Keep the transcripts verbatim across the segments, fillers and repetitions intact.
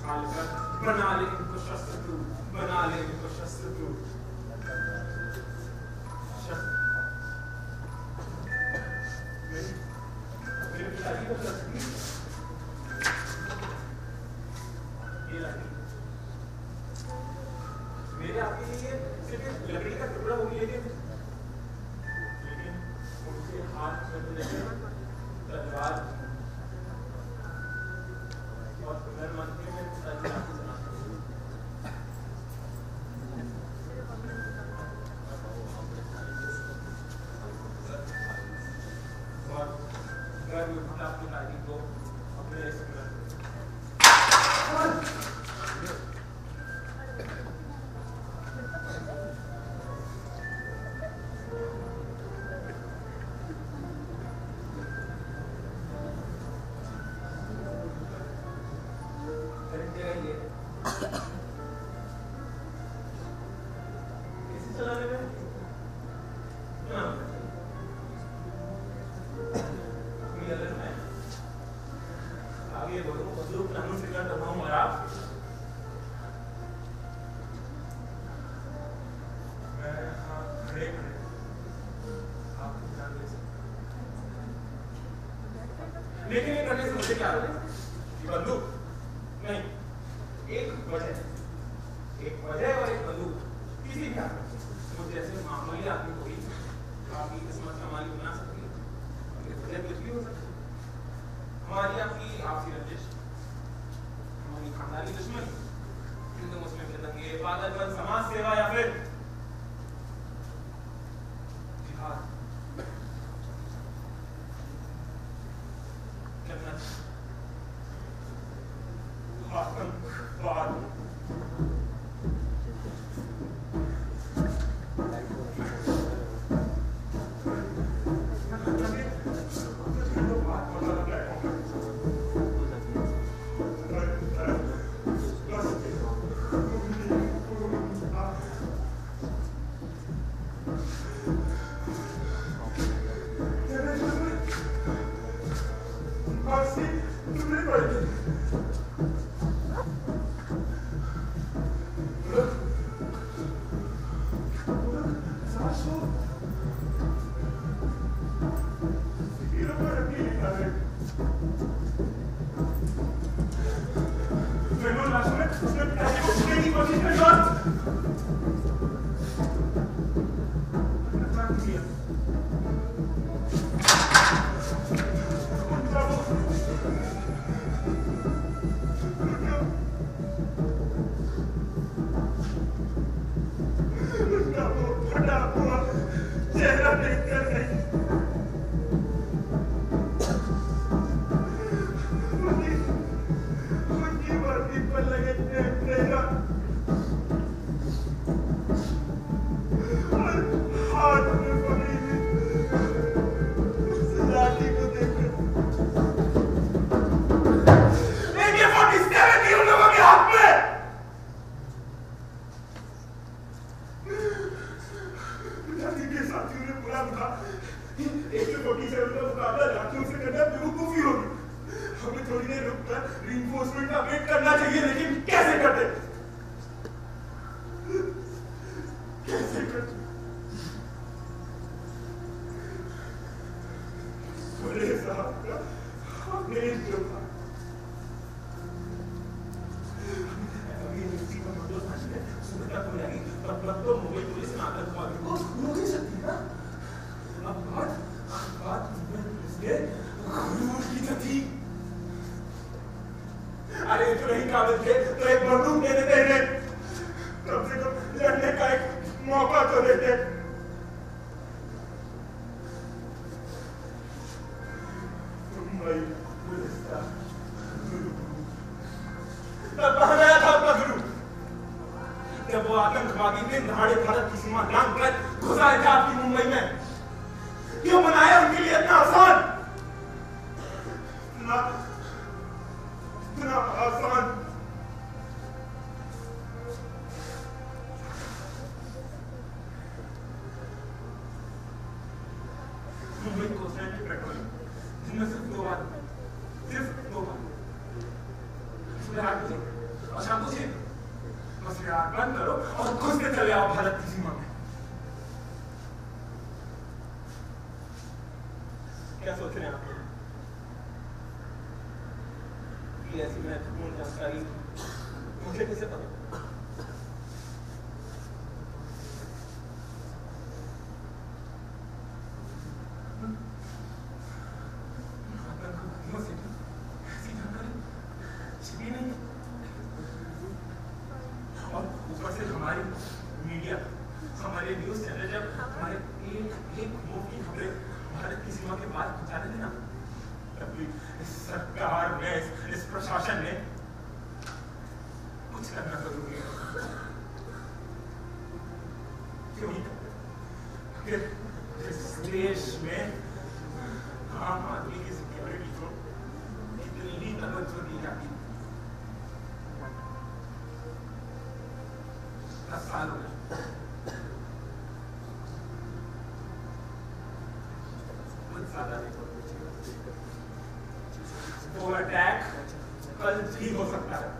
बना ले इनको शस्त्र तू, बना ले इनको शस्त्र तू। मेरे पिताजी को शस्त्र ये लाठी मेरे आपके लिए सिर्फ लकड़ी का टुकड़ा होगी, लेकिन लेकिन उनके हाथ में तलवार और प्रधानमंत्री में तलवार की चला और घर में अपनी दादी को अपने लेकिन ये करने से मुझे क्या होगा? बंदूक नहीं, एक वजह, एक वजह और एक बंदूक, किसी भी आदमी मुझ जैसे मामूली आदमी को ही आपकी किस्मत का मालिक बना सकती है। वजह कुछ भी हो सकती है, हमारी आपकी आपसी रंजिश, हमारी खानदानी दुश्मनी, हिंदू मुस्लिम के दंगे, पागलपन, समाज सेवा या फिर जिहाद। अच्छा कुछ है बस यार बंद करो और खुद से चले आओ भारत की सीमा में। क्या सोच रहे हैं आप कि ऐसी महत्वपूर्ण जानकारी मुझे कैसे पता? और ऊपर से हमारी मीडिया, हमारे न्यूज चैनल जब हमारे एक एक मुफ्त की खबरें भारत की सीमा के पार पहुंचाने थे ना, तभी इस सरकार ने, इस प्रशासन ने कुछ करना जरूरी है। क्यों? इस देश में आम आदमी की सिक्योरिटी को इतनी ही तवज्जो दी जाती है। दस साल हो गए, कुछ ज्यादा नहीं। वो अटैक कल भी हो सकता है।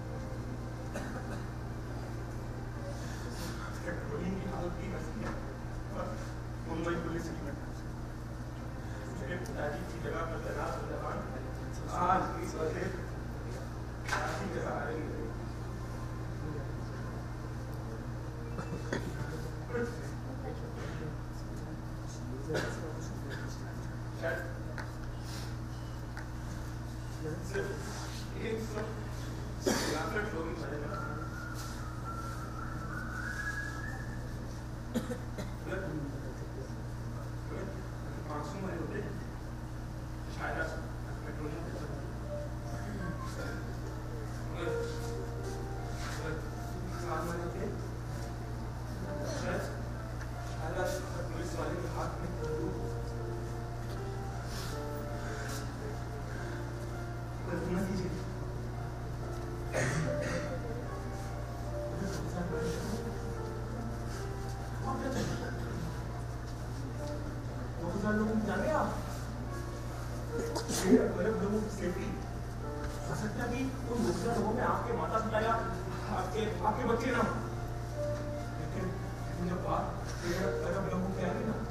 पेट्रोलिंग की हालत भी ऐसी है। मुंबई पुलिस की मेरे पिताजी की जगह पर तैनात जवान आज इस वजह काफी जगह आ रही है। सिर्फ एक सौ छियासठ लोग ही मरे ना। मासूम मरे होते शायद पेट्रोलिंग मरे थे पुलिस वाले के हाथ में कल्पना कीजिए दो हजार लोगों को जाने आप अरब लोगों की सेफ्टी हो सकता है कि उन दो हजार लोगों में आपके माता पिता या आपके आपके बच्चे ना, लेकिन जब बात अरब लोगों की आ गई ना